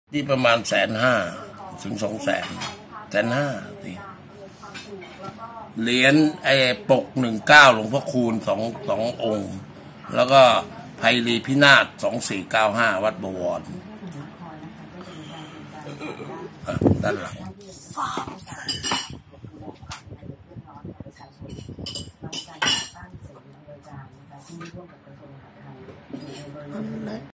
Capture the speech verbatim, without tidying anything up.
ที่ประมาณแสนห้าถึงสองแสนแสนห้าสิเหรียญไอ้ปกหนึ่งเก้าหลวงพ่อคูณสองสององค์แล้วก็ไพรีพินาศสองสี่เก้าห้าวัดบวรด้านหลัง